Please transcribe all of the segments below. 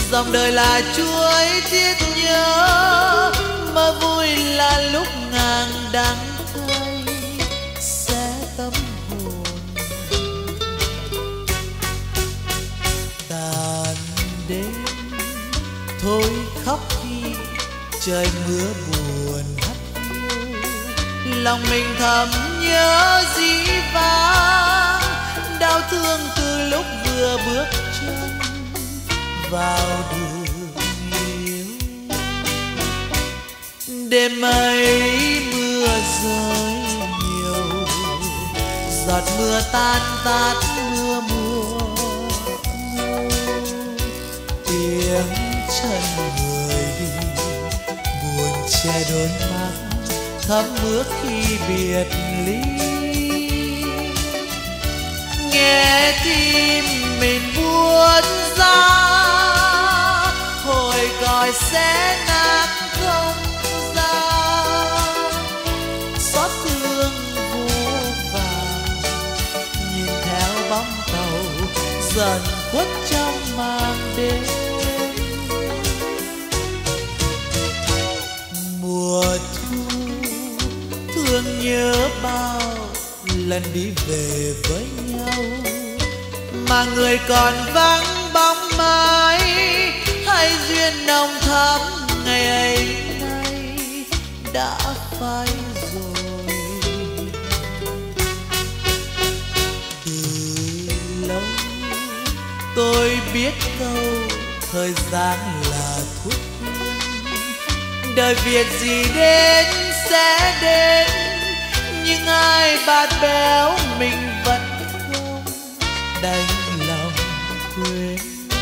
dòng đời là chuỗi thiết nhớ, mơ vui là lúc ngàn đắng cay xé tâm hồn. Tàn đêm thôi khóc khi trời mưa buồn hắt hiu, lòng mình thầm nhớ dĩ vãng, đau thương từ lúc vừa bước chân vào đường yêu. Đêm ấy mưa rơi nhiều, giọt mưa tan tát mưa mùa ngâu. Tiếng chân người đi buồn che đôi mắt thấm ướt khi biệt ly. Nghe tim mình buốt ra, hồi còi sẽ nát không gian. Xót thương vô vàng nhìn theo bóng tàu dần khuất trong màn đêm. Mùa thu thương nhớ bao lần đi về với nhau, mà người còn vắng bóng mãi, hay duyên nồng thắm ngày ấy nay đã phai rồi. Từ lâu tôi biết câu thời gian là thuốc phiện, đời việc gì đến sẽ đến, nhưng ai bạt béo mình vẫn không đành lòng quên.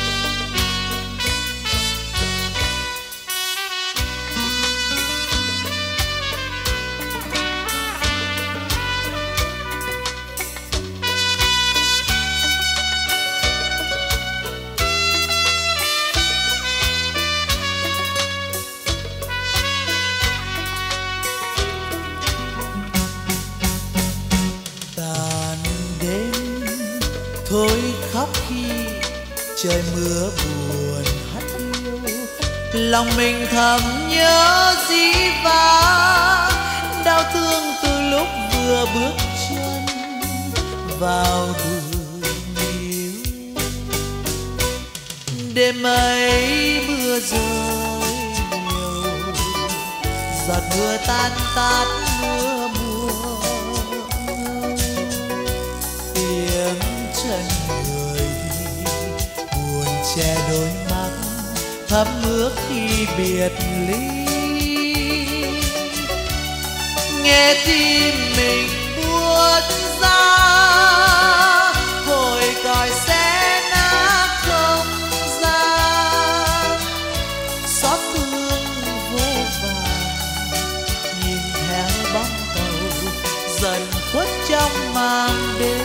Thôi khóc khi trời mưa buồn hắt hiu, lòng mình thầm nhớ dĩ vãng, đau thương từ lúc vừa bước chân vào đường yêu. Đêm ấy mưa rơi nhiều, giọt mưa tan tát mưa mùa ngâu. Tiếng chân người đi buồn che đôi mắt thấm ướt khi biệt ly. Nghe tim mình buốt ra, hồi còi sẽ nát không gian. Xót thương vô vàng nhìn theo bóng tàu dần khuất trong màn đêm.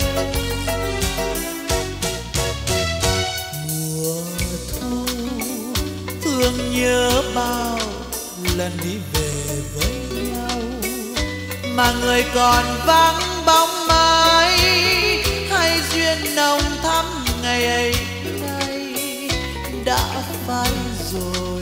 Thương nhớ bao lần đi về với nhau, mà người còn vắng bóng mãi, hay duyên nồng thắm ngày ấy nay đã phai rồi.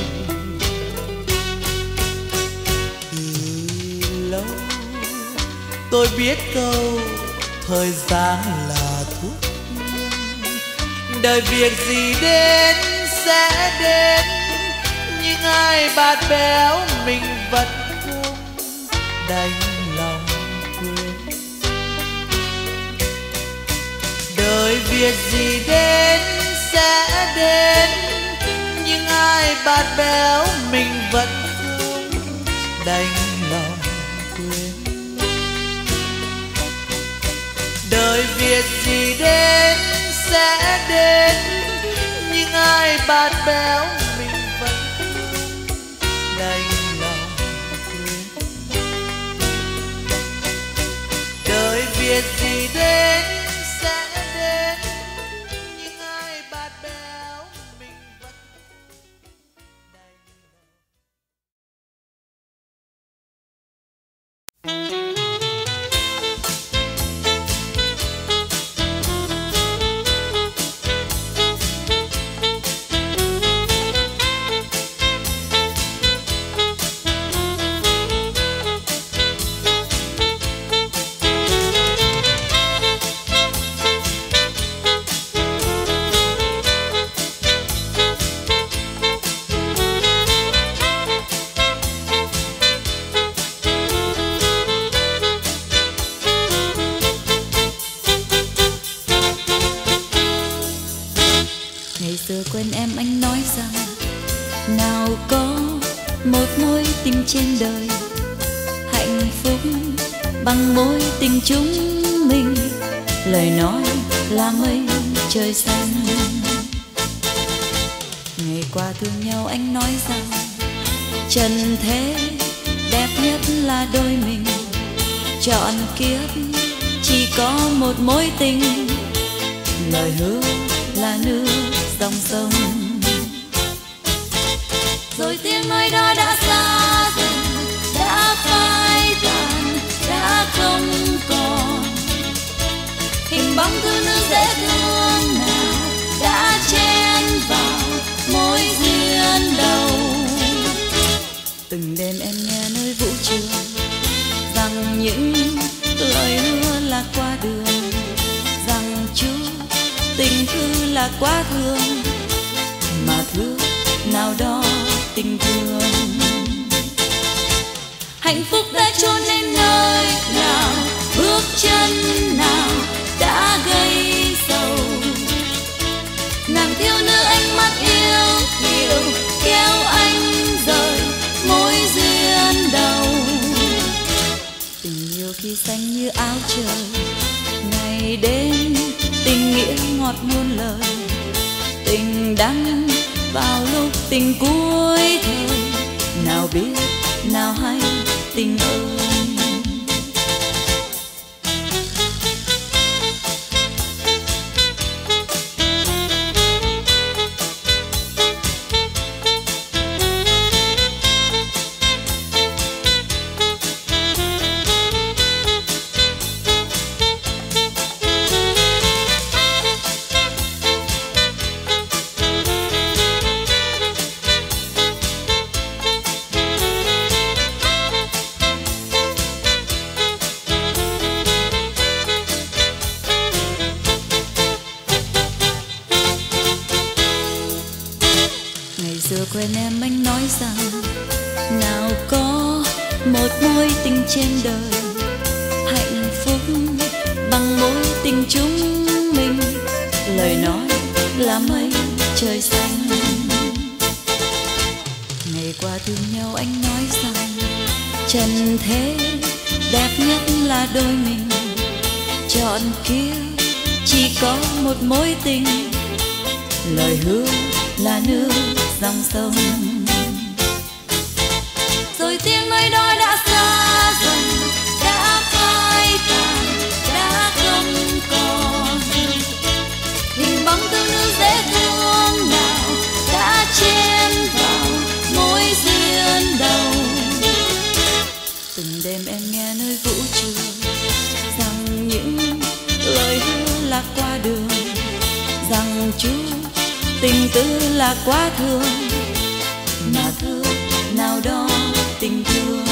Từ lâu tôi biết câu thời gian là thuốc phiện, đời việc gì đến sẽ đến, nhưng ai bạt béo mình vẫn không đành lòng quên. Đời việc gì đến sẽ đến, nhưng ai bạt béo mình vẫn không đành lòng quên. Đời việc gì đến sẽ đến, nhưng ai bạt béo mình vẫn không đành lòng quên. Đời việc gì đến sẽ đến, nhưng ai bạt béo mình vẫn đành lòng. Ngày xưa quen em anh nói rằng nào có một mối tình trên đời hạnh phúc bằng mối tình chúng mình. Lời nói là mây trời xanh. Ngày qua thương nhau anh nói rằng trần thế đẹp nhất là đôi mình. Trọn kiếp chỉ có một mối tình. Lời hứa là nước dòng sông. Rồi tiếng nói đó đã xa dần, đã phai tàn, đã không còn. Hình bóng thiếu nữ dễ thương nào đã chen vào mối duyên đầu. Từng đêm em nghe nơi vũ trường rằng những lời hứa là qua đường, rằng chút tình thư là quá thương, mà thương nào đó tình thương. Hạnh phúc đã trốn đến nơi nào, bước chân nào đã gây sầu. Nàng thiếu nữ ánh mắt yêu kiều kéo anh rời mối duyên đầu. Tình yêu khi xanh như áo trời, ngày đêm tình nghĩa ngọt muôn lời. Tình đắng vào lúc tình cuối thời, nào biết nào hay tình ơi. Xưa quen em anh nói rằng nào có một mối tình trên đời hạnh phúc bằng mối tình chúng mình. Lời nói là mây trời xanh. Ngày qua thương nhau anh nói rằng trần thế đẹp nhất là đôi mình. Trọn kiếp chỉ có một mối tình. Lời hứa là nước dòng sông. Rồi tiếng nói đó đã xa dần, đã phai tàn, đã không còn. Hình bóng thiếu nữ dễ thương nào đã chen vào mối duyên đầu. Từng đêm em nghe nơi vũ trường rằng những lời hứa là qua đường, rằng chút tình tư là quá thương, mà thương nào đó tình thương.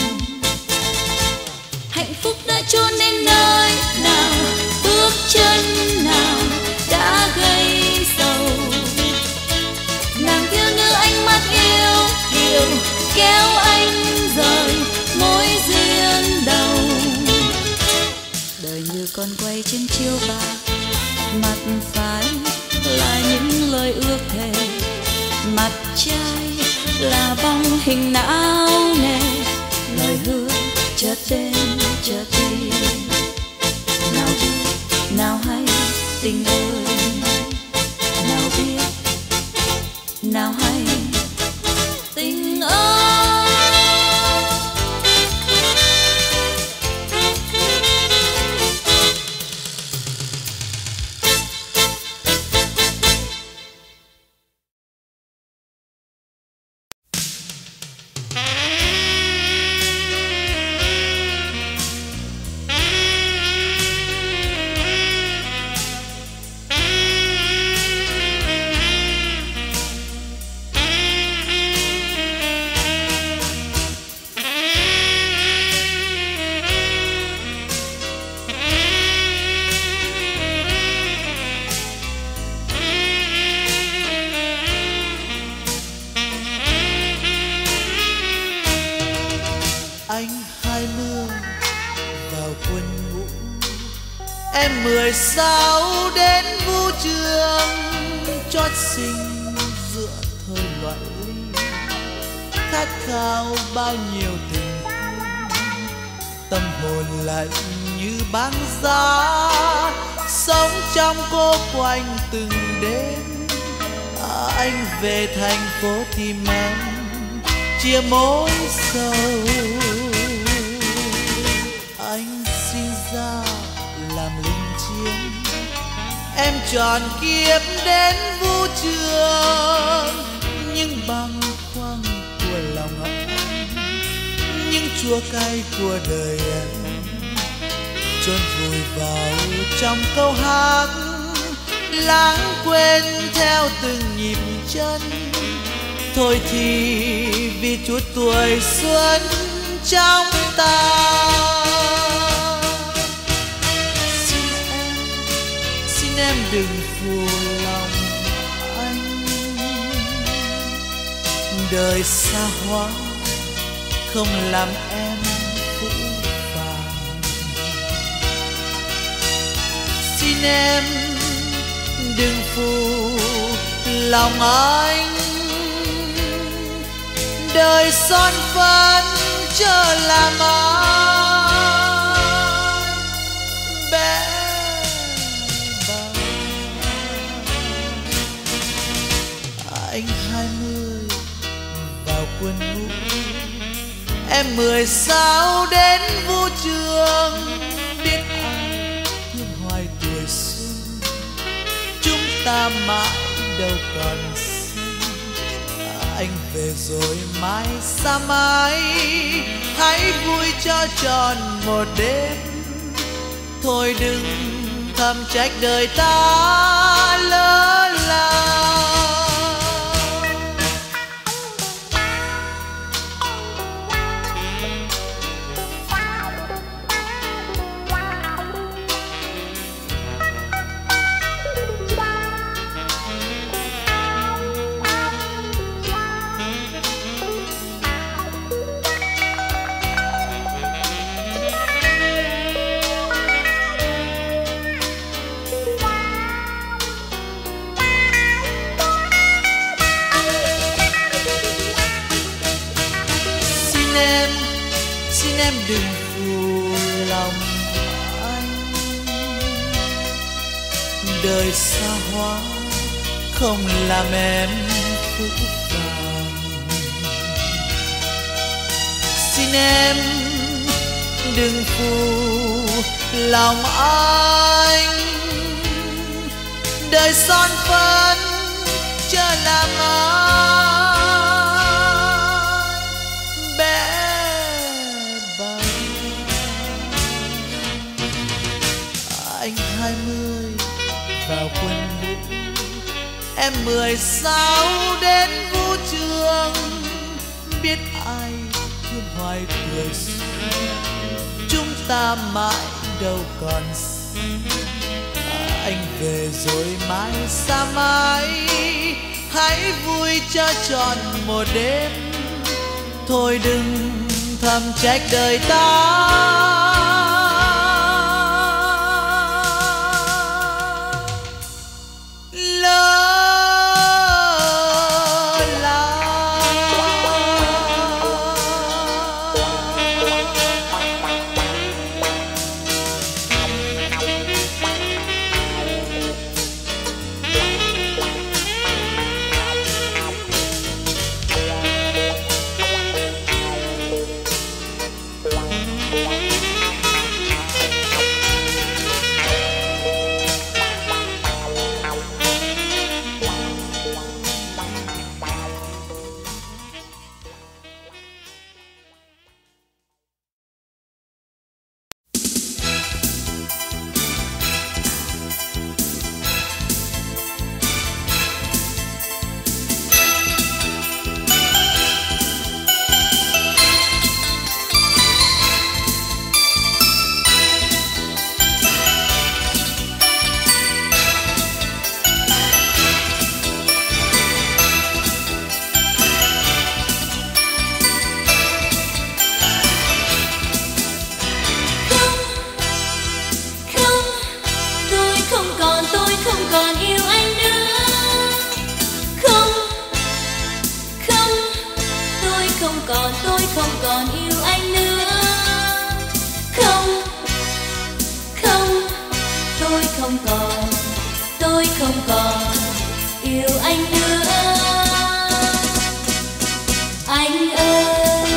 Hạnh phúc đã trốn đến nơi nào, bước chân nào đã gây sầu. Nàng thiếu nữ ánh mắt yêu kiều kéo anh rời mối duyên đầu. Đời như con quay trên chiếu bạc, mặt phải là những lời ước thề, mặt trái là bóng hình não nề. Lời hứa chợt đến chợt đi, nào biết nào hay tình ơi, nào biết nào hay tình ơi. Anh 20 vào quân ngũ, em 16 đến vũ trường chót sinh giữa thời loạn ly, khát khao bao nhiêu tình thương, tâm hồn lạnh như băng giá, sống trong cô quạnh từng đêm. Anh về thành phố tìm em, chia mối sầu. Anh sinh ra làm lính chiến, em tròn kiếp đến vũ trường, nhưng băng khoăn của lòng anh, những chua cay của đời em chôn vùi vào trong câu hát, lãng quên theo từng nhịp chân. Thôi thì vì chút tuổi xuân trong ta, xin em đừng phụ lòng anh. Đời xa hoa không làm em phũ phàng, xin em đừng phụ lòng anh. Đời son phấn chờ làm ai bé bàng. Anh 20 vào quân ngũ, em 16 đến vũ trường. Biết ai thương hoài tuổi xuân, chúng ta mãi đâu còn xưa. Anh về rồi mai xa mãi, hãy vui cho tròn một đêm. Thôi đừng thầm trách đời ta lỡ làng. Xin em đừng phụ lòng anh. Đời xa hoa không làm em phũ phàng, xin em đừng phụ lòng anh. Đời son phấn chờ làm ai bé bàng. Anh 20 vào quân ngũ, em 16 đến vũ trường. Biết ai thương hoài tuổi xuân, chúng ta mãi đâu còn xưa. Anh về rồi mai xa mãi, hãy vui cho tròn một đêm. Thôi đừng thầm trách đời ta không còn yêu anh nữa. Anh ơi,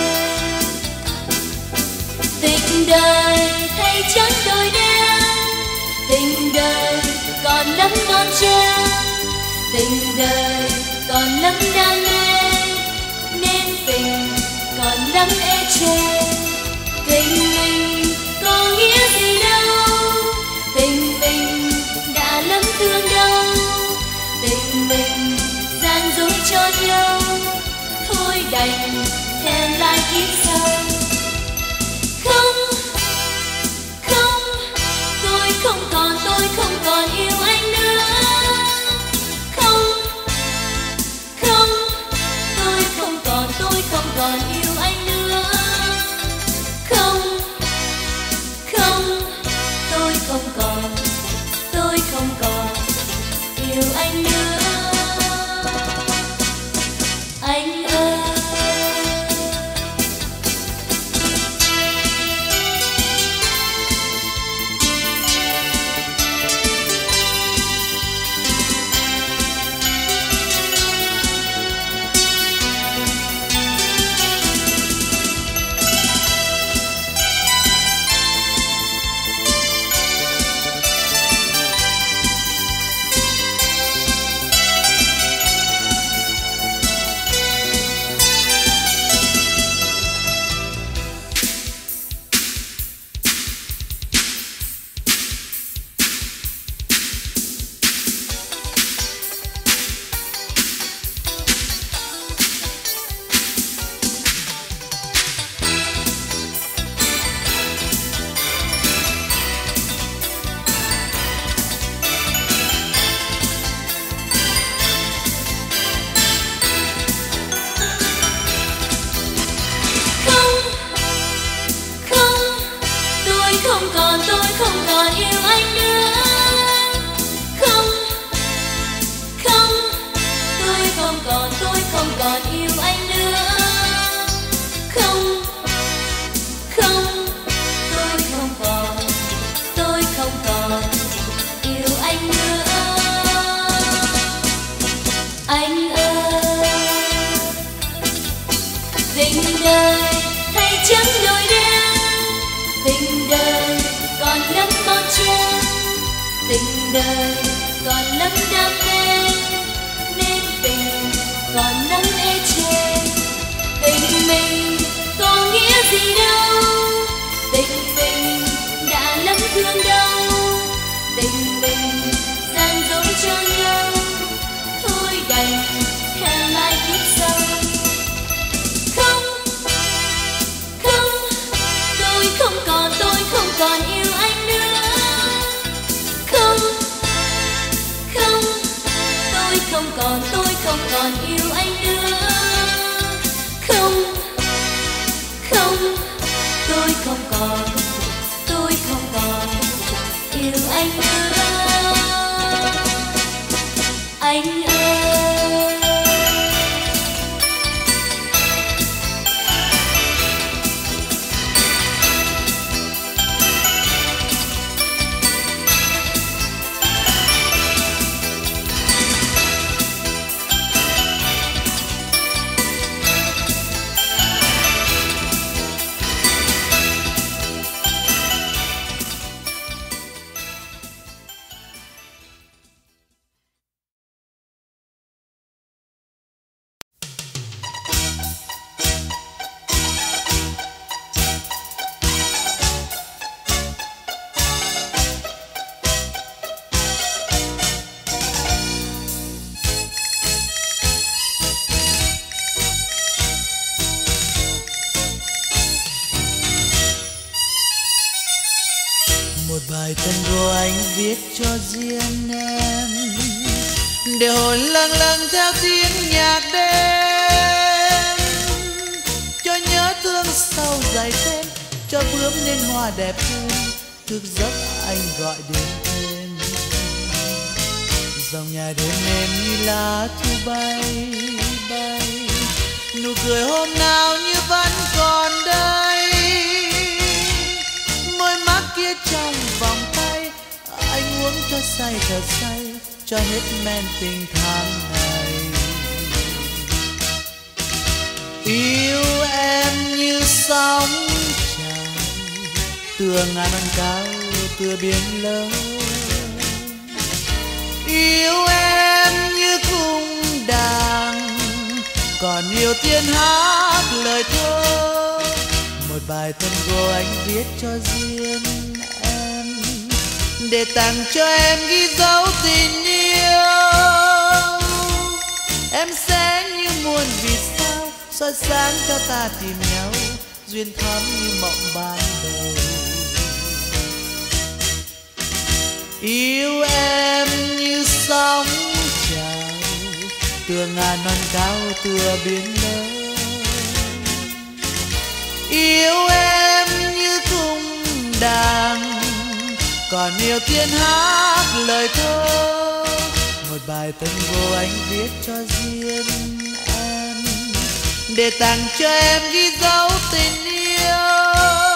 tình đời thay chốn đôi đen, tình đời còn lắm non trang, tình đời còn lắm đam mê, nên tình còn lắm ê chê. Tình mình có nghĩa gì đâu, tình mình đã lắm thương đau, tình mình gian dối cho nhau, thôi đành hẹn lại kiếp sau. Không, không, tôi không còn yêu anh nữa. Không, không, tôi không còn yêu anh nữa. Không, không, tôi không còn yêu anh nữa. Anh ơi, tôi không còn yêu anh nữa. Không, không, tôi không còn yêu anh nữa. Không, không, tôi không còn yêu anh nữa. Anh ơi, tình đời thay trắng đổi đen, tình đời còn lắm bon chen, tình đời còn lắm đam mê, nên tình còn lắm ê chê. Tình mình có nghĩa gì đâu, tình mình đã lắm thương đau, tình mình gian dối cho nhau, thôi đành hẹn lại kiếp sau. Không, không, tôi không còn yêu anh nữa. Không, không, tôi không còn yêu anh nữa. Không, không, tôi không còn yêu anh nữa. Anh ơi, một bài tango anh viết cho riêng em, để hồn lâng lâng theo tiếng nhạc đêm, cho nhớ thương sau dài đêm, cho bướm nên hoa đẹp hơn, thức giấc anh gọi đến tên. Dòng nhà đêm êm như lá thu bay bay, nụ cười hôm nào như vẫn còn đây. Môi mắt kia trong vòng tay, anh uống cho say thật say, cho hết men tình tháng ngày. Yêu em như sóng trào, tựa ngàn non cao, tựa biển lớn. Yêu em như cung đàn, còn yêu tiên hát lời thơ. Một bài tango anh viết cho riêng em, để tặng cho em ghi dấu tình yêu. Em sẽ như muôn vì sao soi sáng cho ta tìm nhau, duyên thắm như mộng ban đầu. Yêu em như sóng trào, tựa ngàn non cao, tựa biển lớn. Yêu em như cung đàn, còn yêu tiên hát lời thơ. Một bài tango anh viết cho riêng em, để tặng cho em ghi dấu tình yêu.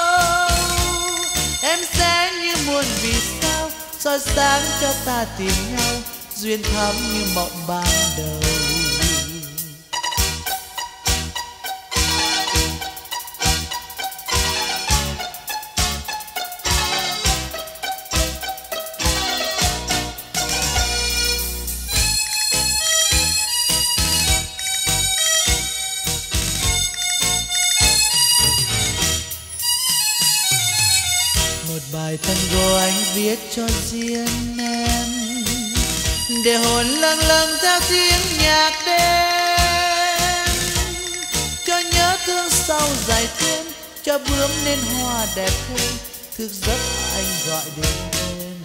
Em sẽ như muôn vì sao soi sáng cho ta tìm nhau, duyên thắm như mộng ban đầu. Một bài tango anh viết cho riêng em, để hồn lâng lâng theo tiếng nhạc đêm, cho nhớ thương sau dài thêm, cho bướm nên hoa đẹp thêm, thức giấc anh gọi đến.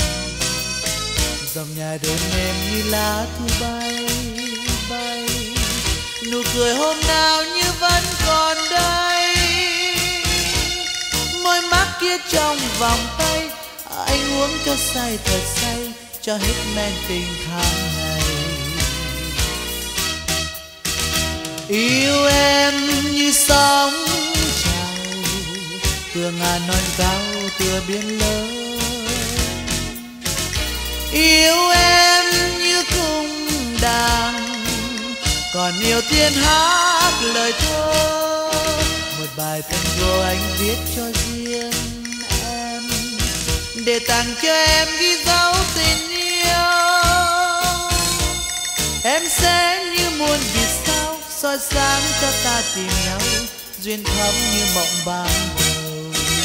Dòng nhà đêm êm như lá thu bay bay, nụ cười hôm nào như vẫn còn đây. Môi mắt kia trong vòng tay, anh uống cho say thật say, cho hết men tình tháng ngày. Yêu em như sóng trào, tựa ngàn non cao, tựa biển lớn. Yêu em như cung đàn, còn yêu tiên hát lời thơ. Một bài tango anh viết cho riêng em, để tặng cho em ghi dấu tình yêu. Em sẽ như muôn vì sao soi sáng cho ta tìm nhau, duyên thắm như mộng ban đầu.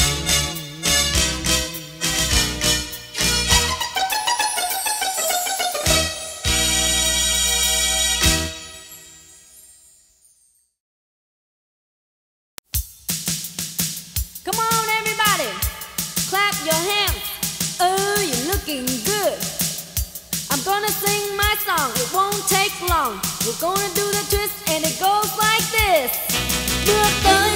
Come on, everybody, clap your hands. Oh, you're looking good. I'm gonna sing my song, it won't take long. We're gonna do the twist and it goes like this. Bước tới,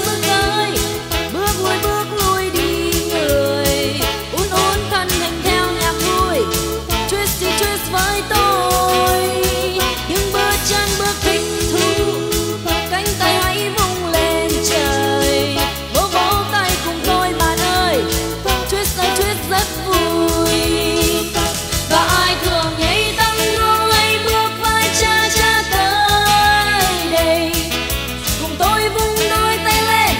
bước lui đi người. Uốn uốn thân hình theo nhạc vui. Twist thì twist với tôi. Những bước chân bước thích thú. Cánh tay hãy vung lên trời. Vỗ vỗ tay cùng tôi bạn ơi. Twist ơi twist rất vui. Và ai thường nhảy tango hay bước vai cha cha tới đây, cùng tôi vung đôi tay lên.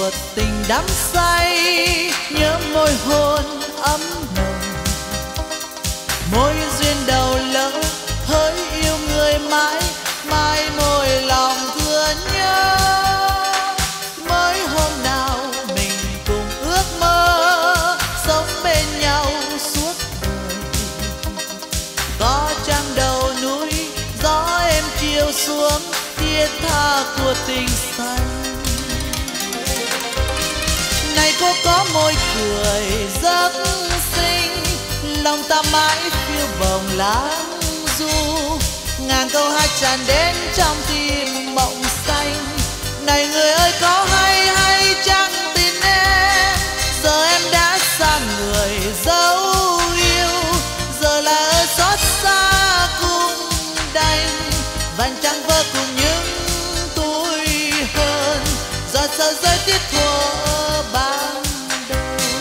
của tình đắm say, nhớ môi hôn ấm nồng, môi duyên đầu lỡ hỡi yêu người mãi mãi môi lòng thương nhớ. Mới hôm nào mình cùng ước mơ sống bên nhau suốt đời, có trăng đầu núi gió êm chiều xuống thiết tha của tình xanh. Này cô có môi cười rất xinh, lòng ta mãi phiêu bồng lãng du, ngàn câu hát tràn đến trong tim mộng xanh. Này người ơi có hay hay chăng tin em, giờ em đã xa người dấu yêu, giờ là ở xót xa cung đành, vành trăng vỡ cùng những tuổi hơn, giọt sầu rơi tiết thuở ban đầu.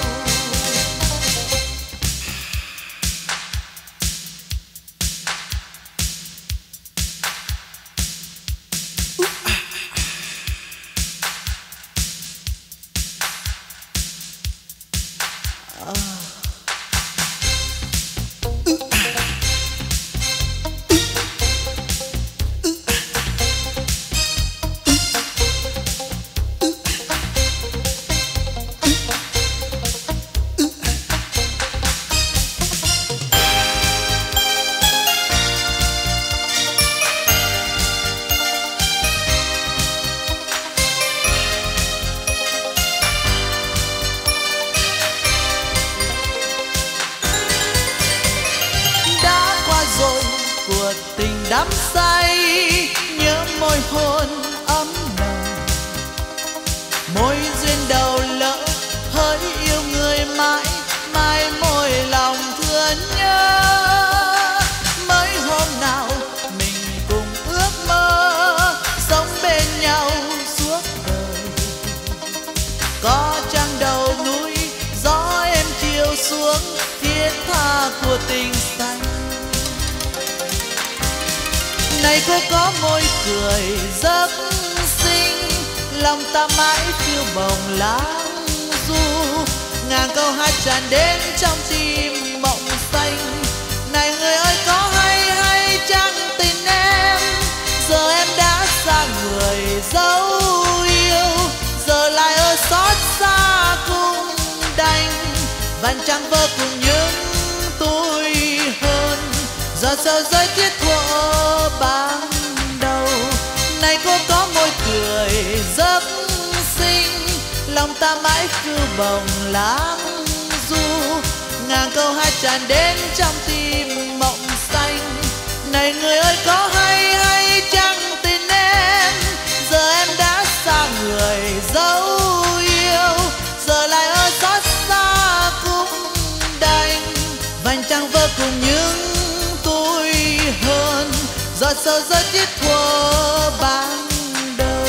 Của tình đắm say, nhớ môi hôn ấm nồng, môi duyên đầu lỡ hỡi yêu người mãi mãi môi lòng thương nhớ. Mới hôm nào mình cùng ước mơ sống bên nhau suốt đời, có trăng đầu núi gió êm chiều xuống thiết tha của tình xanh. Này cô có môi cười rất xinh, lòng ta mãi phiêu bồng lãng du, ngàn câu hát tràn đến trong tim mộng xanh. Này người ơi có hay hay chăng tin em, giờ em đã xa người dấu yêu, giờ lại ở xót xa cung đành, vành trăng vỡ cùng những tuổi hơn, giọt sầu rơi tiết thuở ban đầu. Này cô có môi cười rất xinh, lòng ta mãi phiêu bồng lãng du, ngàn câu hát tràn đến trong tim mộng xanh. Này người ơi có hay hay chăng tin em, giờ em đã xa người dấu yêu, giờ lại ở xót xa cung đành, vành trăng vỡ cùng những tuổi hơn, giọt sầu rơi tiết thuở ban đầu.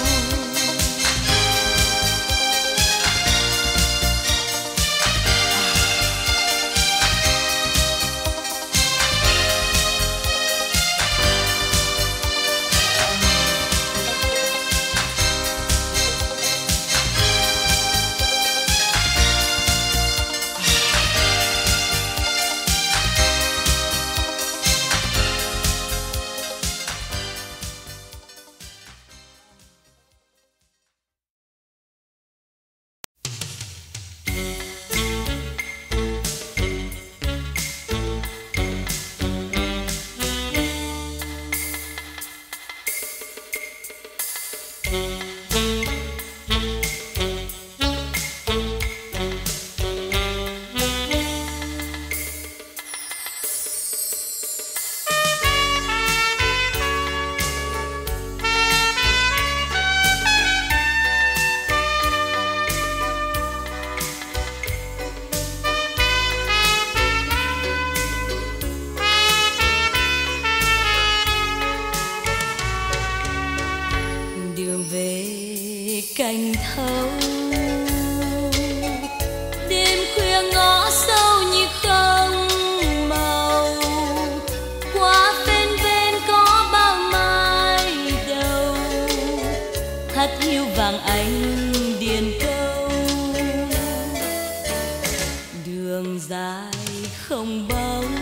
cành thâu đêm khuya ngõ sâu như không màu, qua bên bên có bao mai đầu, hắt hiu vàng ánh điền không bóng.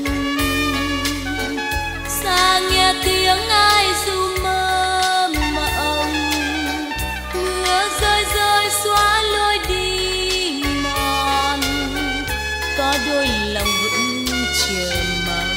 Xa nghe tiếng ai ru mơ mộng, mưa rơi rơi xóa lối đi mòn, có đôi lòng vẫn chờ mong.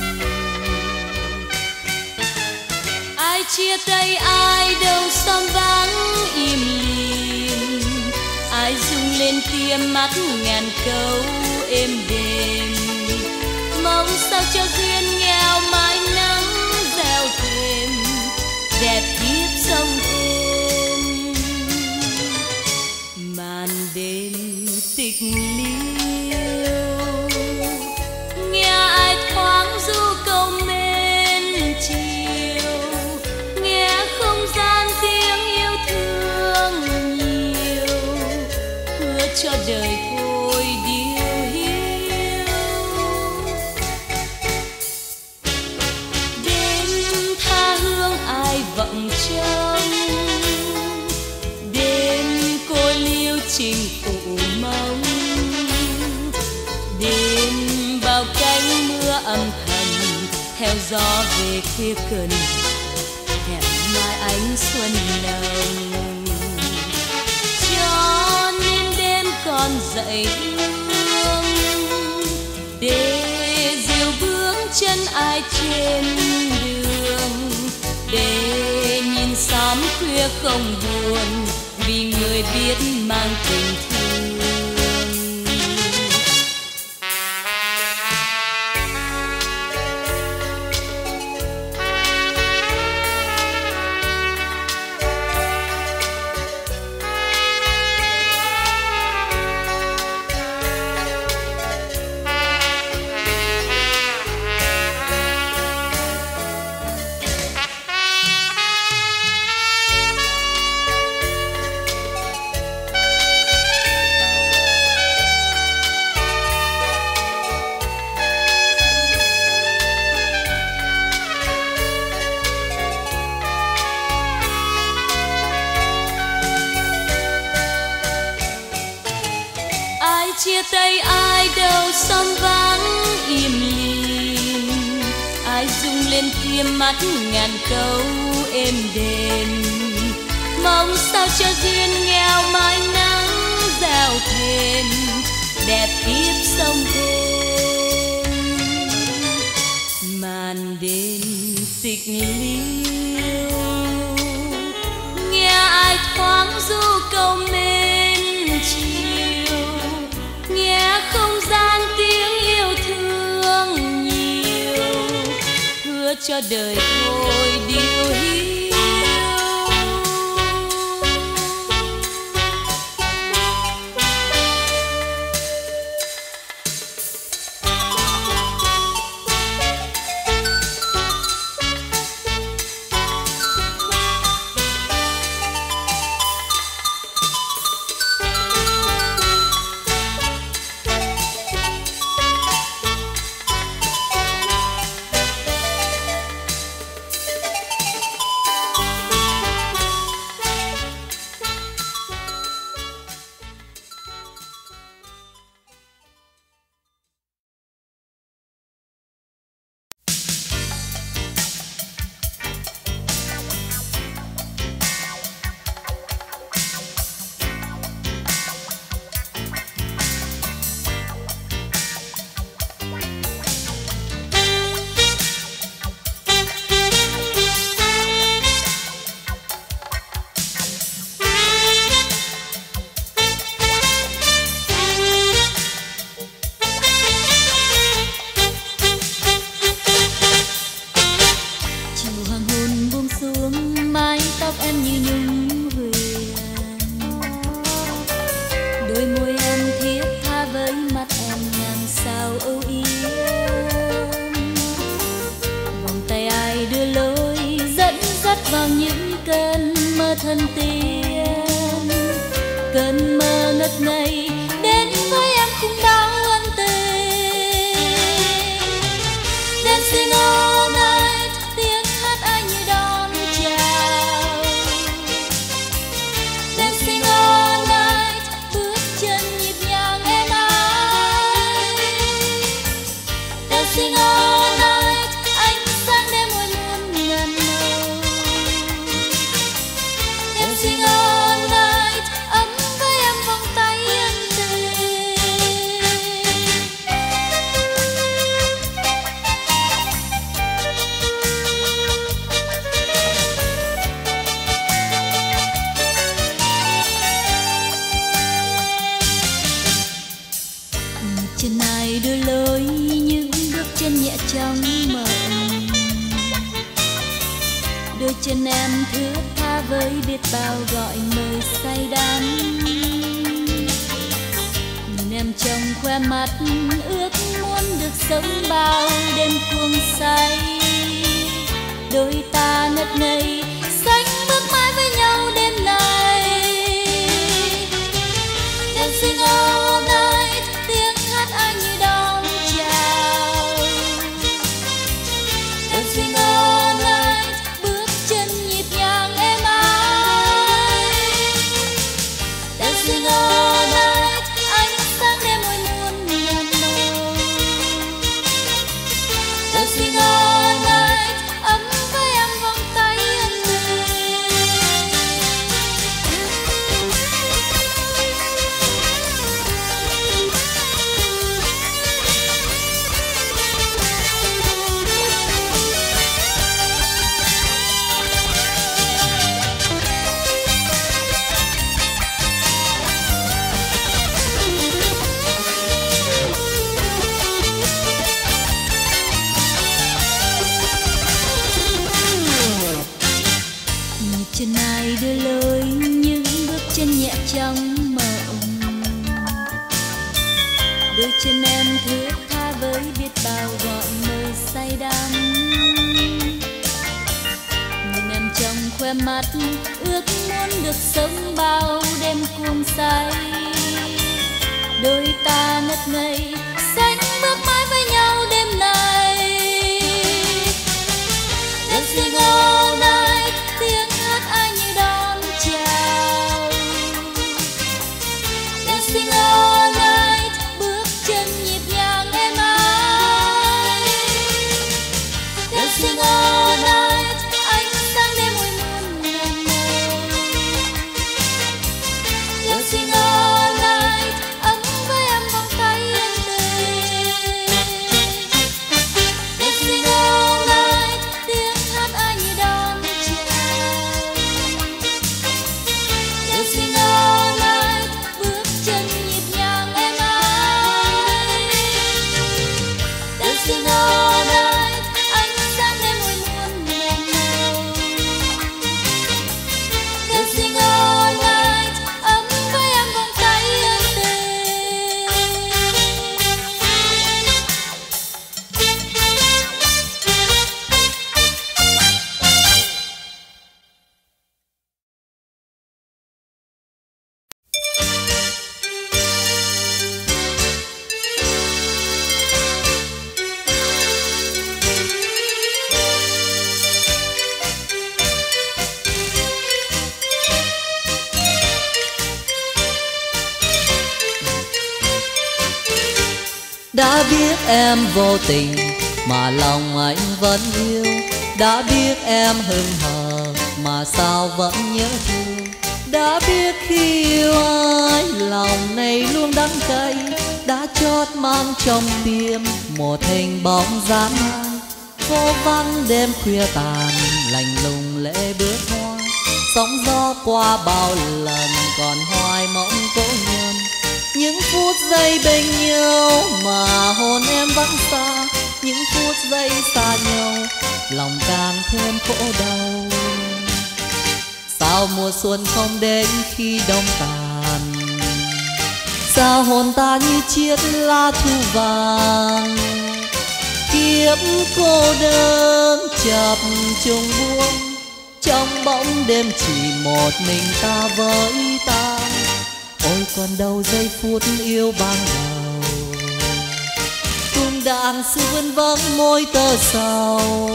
Ai chia tay ai đâu xóm vắng im lìm, ai rung lên tia mắt ngàn câu êm đềm, mong sao cho duyên nghèo mãi nắng gieo thêm đẹp kiếp sông êm. Màn đêm tịch liêu nghe ai thoáng ru câu mến chiều, nghe không gian tiếng yêu thương nhiều, hứa cho đời thôi điều hiu. Đêm tha hương ai vọng trông, đêm cô liêu trình phụ mong, đêm bao cánh mưa âm thầm theo gió về khuya cần hẹn mai ánh xuân nồng. Cho nên đêm còn dậy hương để dìu bước chân ai trên đường, để nhìn xóm khuya không buồn vì người biết mang tình thương. Chia tay ai đâu xóm vắng im lìm, ai rung lên tia mắt ngàn câu êm đềm, mong sao cho duyên nghèo mãi nắng gieo thêm đẹp kiếp sông êm. Màn đêm tịch liêu nghe ai thoáng ru câu mến chiều, nghe không gian tiếng yêu thương nhiều, hứa cho đời thôi điều hiu. vào những cơn mơ thân tiên, cơn mơ ngất ngây đến với em cũng đau ân tình. Dancing all night, tiếng hát anh như đón chào. Dancing all night, bước chân nhịp nhàng êm ái. đôi chân em thướt tha với biết bao gọi mời say đắm. Nhìn em trong khoe mắt ước muốn được sống bao đêm cuồng say. Đôi ta ngất ngây xanh bước mãi với nhau đêm nay. Dancing all night, tiếng hát ai như đón chào. Dancing all night, bước chân nhịp nhàng êm ái. Dancing all night, ánh sáng đêm môi muôn ngàn màu. Dancing all night, ấm với em vòng tay ân tình. Nhịp chân ai đưa lối những bước chân nhẹ trong mộng. Đôi chân em thướt tha với biết bao gọi mời say đắm. Nhìn em trong khoe mắt ước muốn được sống bao đêm cuồng say. Đôi ta ngất ngây xanh bước mãi với nhau đêm nay. Dancing all night, tiếng hát ai như đón chào. Dancing all night, bước chân nhịp nhàng êm ái. Dancing all night, ánh sáng đêm môi muôn ngàn màu. Dancing all night, ấm với em vòng tay ân tình. Dancing all night, tiếng hát ai như đón chào. Dancing all night, bước chân nhịp nhàng êm ái. Dancing all night, ánh sáng đêm môi muôn ngàn màu. Dancing all night, ấm với em vòng tay ân tình. Đã biết em vô tình mà lòng anh vẫn yêu. Đã biết em hững hờ mà sao vẫn nhớ thương. Đã biết khi yêu ai lòng này luôn đắng cay. Đã chót mang trong tim một hình bóng dáng ai. Phố vắng đêm khuya tàn lạnh lùng lễ bước hoa. Sóng gió qua bao lần còn hoài mộng cố nhân. Những phút giây bên nhau mà hồn em vẫn xa. Những phút giây xa nhau lòng càng thêm khổ đau. Sao mùa xuân không đến khi đông tàn. Sao hồn ta như chiếc lá thu vàng. Kiếp cô đơn chập trùng buông. Trong bóng đêm chỉ một mình ta với ta. Ôi còn đâu giây phút yêu ban đầu. Cung đàn sự vân vắng môi tơ sầu.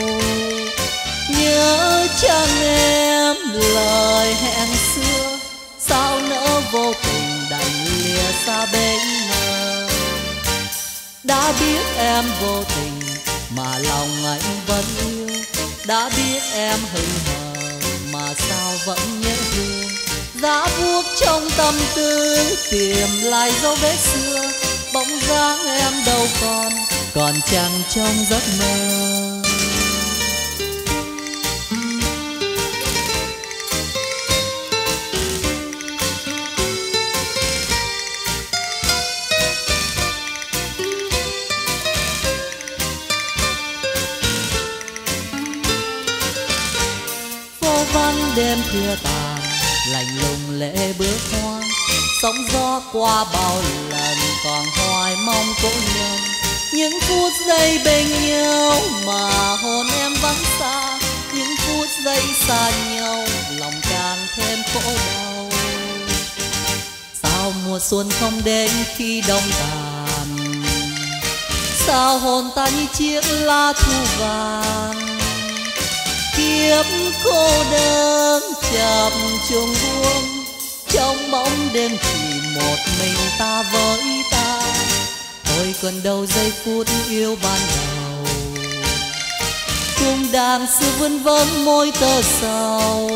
Nhớ chăng em lời hẹn xưa. Sao nỡ vô tình đành lìa xa bên mơ. Đã biết em vô tình mà lòng anh vẫn yêu. Đã biết em hững hờ mà sao vẫn nhớ thương. Giá buốt trong tâm tư tìm lại dấu vết xưa. Bóng dáng em đâu còn chẳng trong giấc mơ. vắng đêm khuya tàn, lạnh lùng lệ bước hoang. Sóng gió qua bao lần còn hoài mong cố nhân. Những phút giây bên nhau mà hồn em vắng xa, những phút giây xa nhau lòng càng thêm khổ đau. Sao mùa xuân không đến khi đông tàn, sao hồn ta như chiếc lá thu vàng. Kiếp cô đơn chập chuông buông, trong bóng đêm chỉ một mình ta với ta. Tôi còn đâu giây phút yêu ban đầu, cung đàn xưa vươn vấn môi tơ sầu.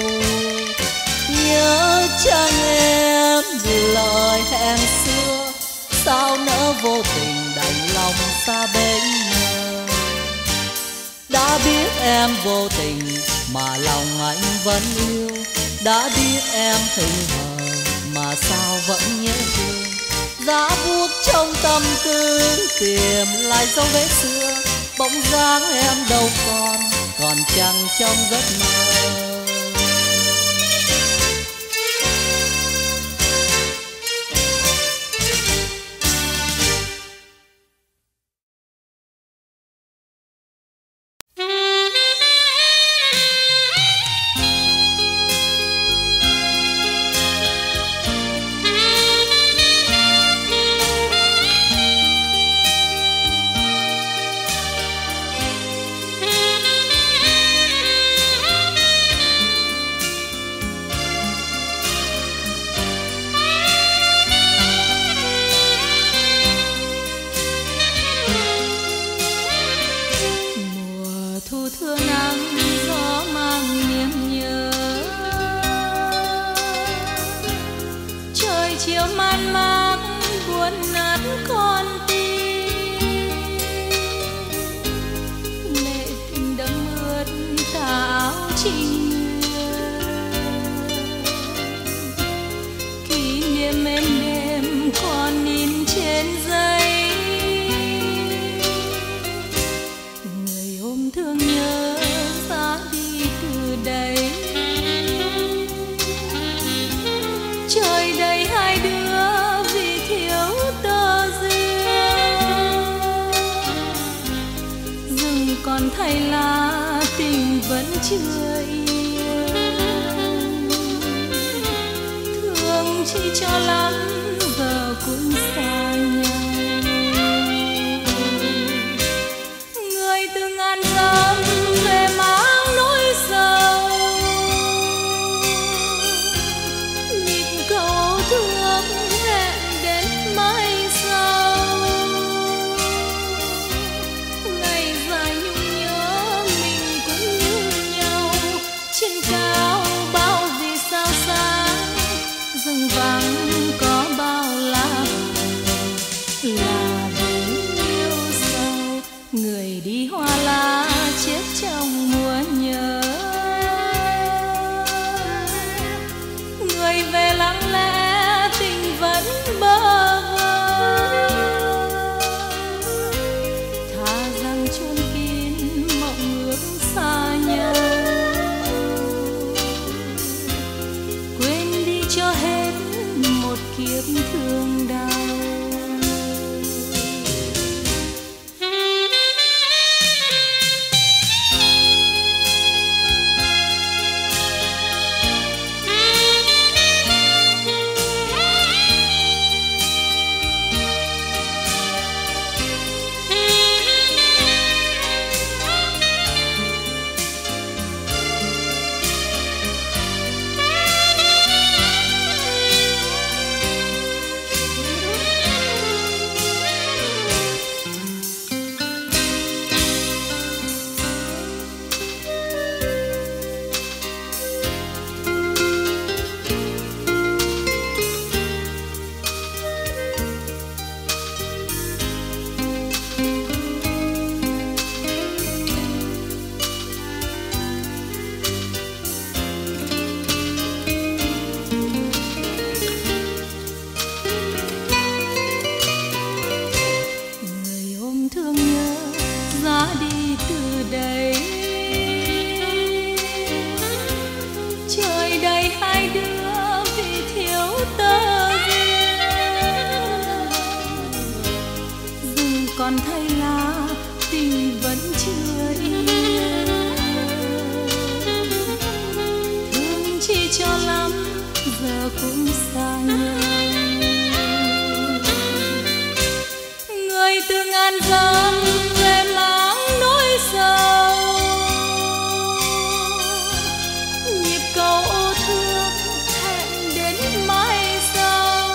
Nhớ chăng em lời hẹn xưa, sao nỡ vô tình đành lòng xa bên nhau. Đã biết em vô tình mà lòng anh vẫn yêu, đã biết em hình hờ mà sao vẫn nhớ thương. Giá buốt trong tâm tư tìm lại dấu vết xưa, bóng dáng em đâu còn chẳng trong giấc mơ. Hay là tình vẫn chưa yêu, thương chỉ cho lắm giờ cũng xa nhau. Người từ ngàn dặm về mang nỗi sầu, nhịp cầu thương hẹn đến mai sau. Cao bao vì sao sáng rừng vắng có bao là vì yêu sâu. Người đi hoa lá chết trong mùa nhớ, người về lặng lẽ tình vẫn bơ vơ. Thà rằng chôn kín mộng ước xa nhau, cho hết một kiếp thương đau. còn thấy lá tình vẫn chưa yên. Thương chi cho lắm giờ cũng xa nhau. Người từ ngàn dặm về mang nỗi sầu, nhịp cầu ô thương hẹn đến mai sau.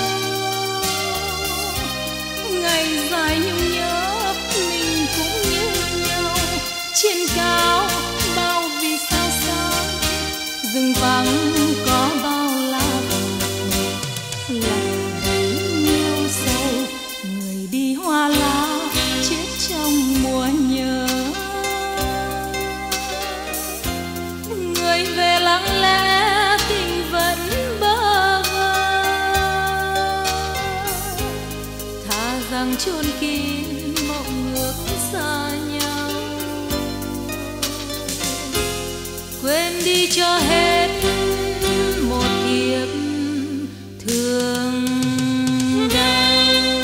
Ngày dài nhung nhớ mình cũng như nhau, trên cao bao vì sao sáng, rừng vắng có bao la vàng lặng với nhau sâu. Người đi hoa lá chết trong mùa nhớ, người về lặng lẽ tình vẫn bơ vơ. Thà rằng chôn kín mộng ước xa nhau, quên đi cho hết một kiếp thương đau.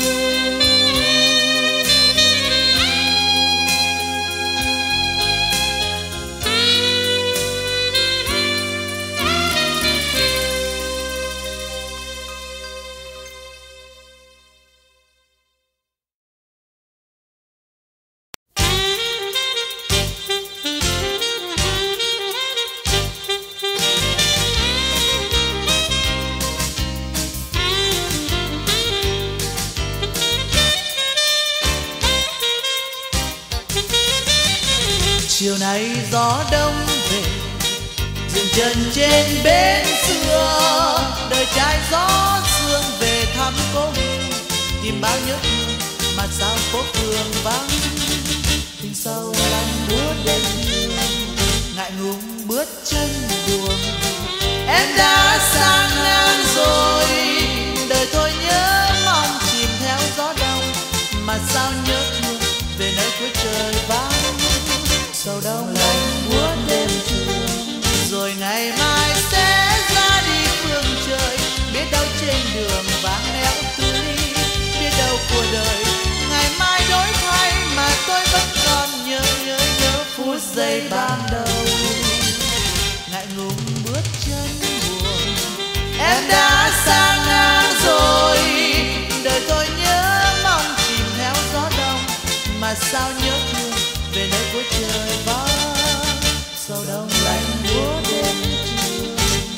Chiều nay gió đông về, dừng chân trên bến xưa, đời trai gió sương về thăm cố hương, tìm bao nhớ thương mà sao phố phường vắng. Tình sâu lắm bước đêm thương, ngại ngùng bước chân buồn. Em đã sang ngang rồi, đời tôi nhớ mong chìm theo gió đông, mà sao nhớ thương về nơi cuối trời vắng. Sầu đông lạnh buốt đêm trường, rồi ngày mai sẽ ra đi phương trời. Biết đâu trên đường vắng nẻo tươi, biết đâu của đời ngày mai đổi thay, mà tôi vẫn còn nhớ phút giây ban đầu. Ngại ngùng bước chân buồn, em đã sang ngang rồi, đời tôi nhớ mong chìm theo gió đông, mà sao nhớ thương về nơi cuối trời vắng. Sầu đông lạnh buốt đêm trường.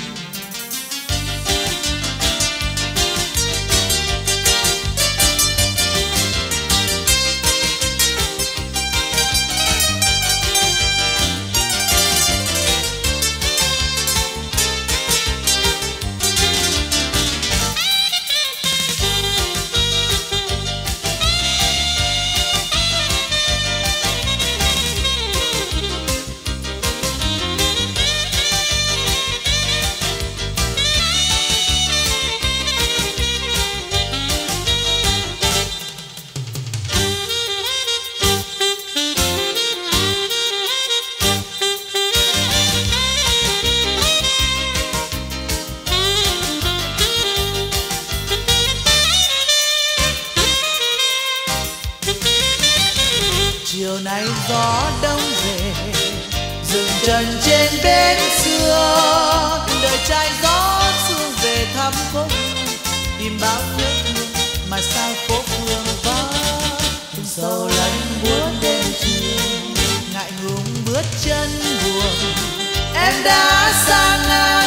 Chiều nay gió đông về, dừng chân trên bến xưa, đời trai gió sương về thăm phố hương, tìm bao nhớ thương mà sao phố phường vắng. Tình sầu lạnh buốt đêm trường, ngại ngùng bước chân buồn. Em đã sang ngang